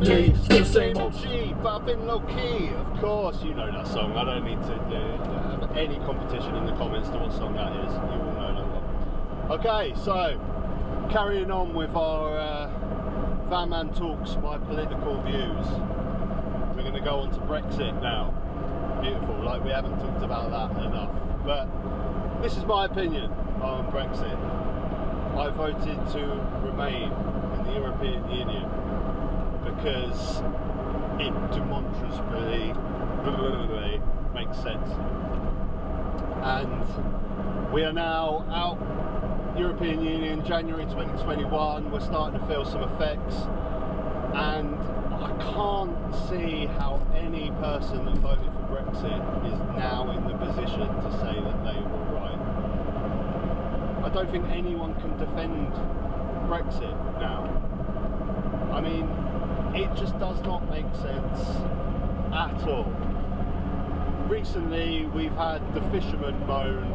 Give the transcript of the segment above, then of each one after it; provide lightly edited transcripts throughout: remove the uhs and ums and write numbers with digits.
me, still the same old G, but I've been low key. Of course, you know that song. I don't need to have any competition in the comments to what song that is. You all know that one. Okay, so carrying on with our Van Man Talks, my political views. We're going to go on to Brexit now. Beautiful, like we haven't talked about that enough. But this is my opinion on Brexit. I voted to remain in the European Union because it demonstrably makes sense. And we are now out European Union, January 2021. We're starting to feel some effects, and I can't see how any person that voted for Brexit is now in the position to say that they were right. I don't think anyone can defend Brexit now. I mean, it just does not make sense at all. Recently we've had the fishermen moan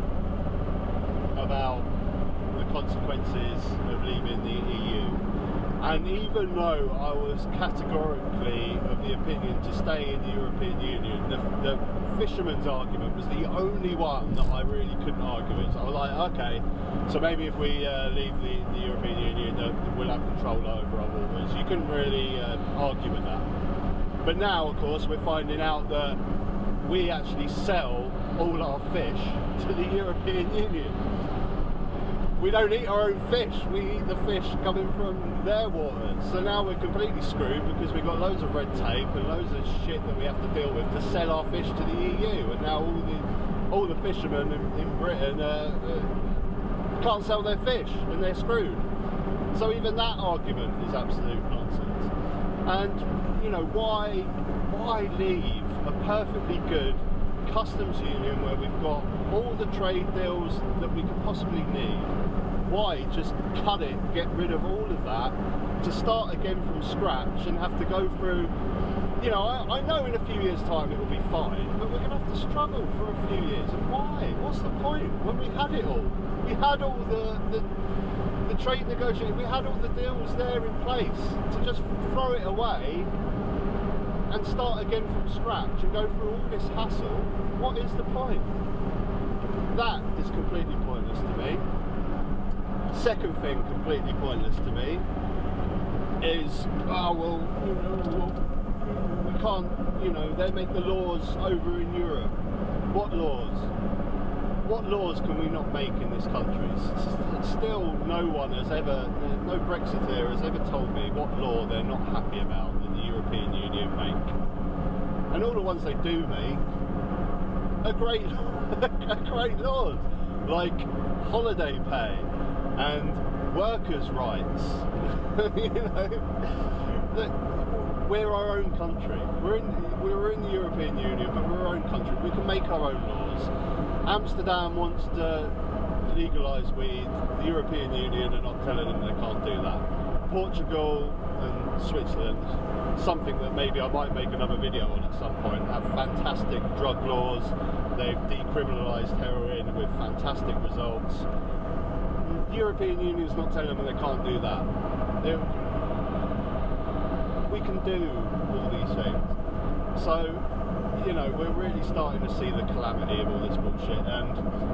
about the consequences of leaving the EU, and even though I was categorically of the opinion to stay in the European Union, the fisherman's argument was the only one that I really couldn't argue with. So I was like, okay, so maybe if we leave the European Union, we'll have control over our waters. You couldn't really argue with that. But now, of course, we're finding out that we actually sell all our fish to the European Union. We don't eat our own fish, we eat the fish coming from their waters. So now we're completely screwed because we've got loads of red tape and loads of shit that we have to deal with to sell our fish to the EU. And now all the fishermen in Britain can't sell their fish and they're screwed. So even that argument is absolute nonsense. And you know, why leave a perfectly good customs union where we've got all the trade deals that we could possibly need? Why just cut it, get rid of all of that to start again from scratch and have to go through, you know, I know in a few years time it will be fine, but we're going to have to struggle for a few years. And why? What's the point when we had it all? We had all the trade negotiations, we had all the deals there in place. To just throw it away and start again from scratch and go through all this hassle, what is the point? That is completely pointless to me. Second thing completely pointless to me is, oh well, you know, we can't, you know, they make the laws over in Europe. What laws? What laws can we not make in this country? Still no one has ever, no Brexiteer has ever told me what law they're not happy about that the European Union make. And all the ones they do make are great, great laws, like holiday pay and workers' rights. You know, we're our own country. We're in the European Union, but we're our own country. We can make our own laws. Amsterdam wants to legalise weed. The European Union are not telling them they can't do that. Portugal and Switzerland, something that maybe I might make another video on at some point, have fantastic drug laws. They've decriminalised heroin with fantastic results. The European Union's not telling them they can't do that. We can do all these things. So, you know, we're really starting to see the calamity of all this bullshit. And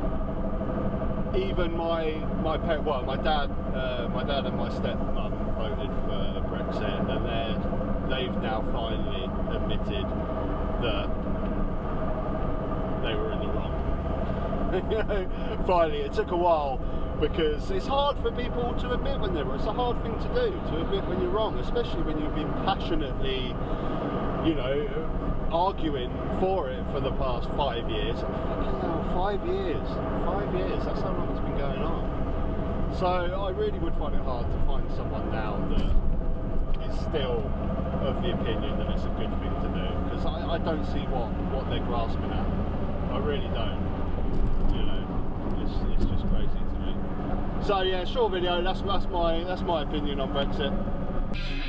even my dad and my stepmom voted for Brexit, and they've now finally admitted that they were in the wrong. You know, finally, it took a while, because it's hard for people to admit when they're wrong. It's a hard thing to do, to admit when you're wrong, especially when you've been passionately, you know, arguing for it for the past 5 years. Fucking hell, 5 years. 5 years, that's how long it's been going on. So I really would find it hard to find someone now that is still of the opinion that it's a good thing to do, because I don't see what they're grasping at. I really don't. You know, it's just crazy to me. So yeah, short video, that's my opinion on Brexit.